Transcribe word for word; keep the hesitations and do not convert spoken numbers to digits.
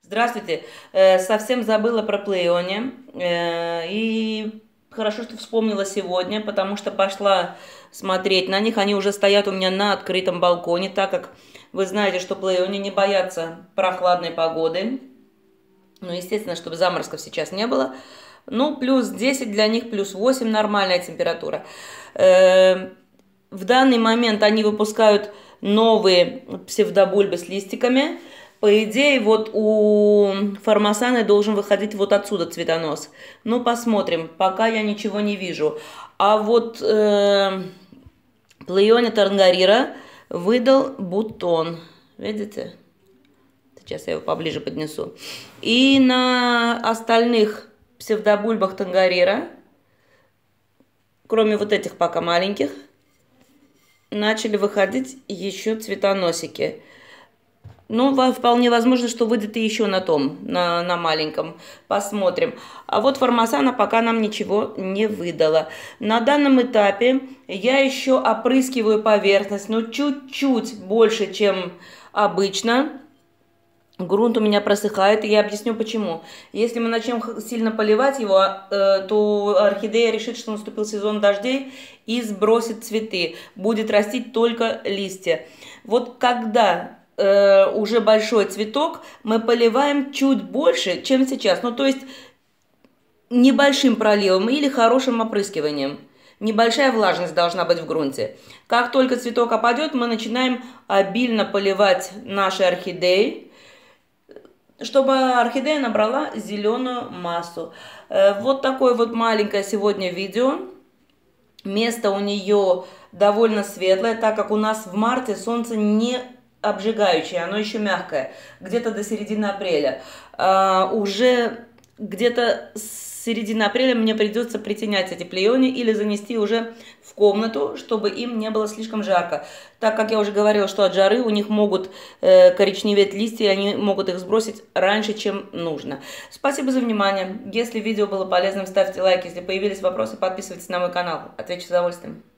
Здравствуйте. Э, совсем забыла про Плеоне. Э, и хорошо, что вспомнила сегодня, потому что пошла смотреть на них. Они уже стоят у меня на открытом балконе, так как вы знаете, что Плеоне не боятся прохладной погоды. Ну, естественно, чтобы заморозков сейчас не было. Ну, плюс десять для них, плюс восемь нормальная температура. Э, в данный момент они выпускают новые псевдобульбы с листиками. По идее, вот у формосаны должен выходить вот отсюда цветонос. Ну, посмотрим. Пока я ничего не вижу. А вот э, Плеоне Тарнгарира выдал бутон. Видите? Сейчас я его поближе поднесу. И на остальных псевдобульбах Тангарира, кроме вот этих пока маленьких, начали выходить еще цветоносики. Ну, вполне возможно, что выйдет и еще на том, на, на маленьком. Посмотрим. А вот формосана пока нам ничего не выдала. На данном этапе я еще опрыскиваю поверхность, но чуть-чуть больше, чем обычно. Грунт у меня просыхает, и я объясню почему. Если мы начнем сильно поливать его, то орхидея решит, что наступил сезон дождей и сбросит цветы. Будет растить только листья. Вот когда э, уже большой цветок, мы поливаем чуть больше, чем сейчас. Ну, то есть небольшим проливом или хорошим опрыскиванием. Небольшая влажность должна быть в грунте. Как только цветок опадет, мы начинаем обильно поливать наши орхидеи, чтобы орхидея набрала зеленую массу. Вот такое вот маленькое сегодня видео. Место у нее довольно светлое, так как у нас в марте солнце не обжигающее, оно еще мягкое, где-то до середины апреля. А, уже где-то с середины апреля мне придется притенять эти плеони или занести уже в комнату, чтобы им не было слишком жарко. Так как я уже говорила, что от жары у них могут э, коричневеть листья, и они могут их сбросить раньше, чем нужно. Спасибо за внимание. Если видео было полезным, ставьте лайк. Если появились вопросы, подписывайтесь на мой канал. Отвечу с удовольствием.